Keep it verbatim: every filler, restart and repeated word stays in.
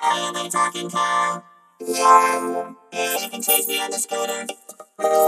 am a talking cow. Yeah. And you can chase me on the scooter.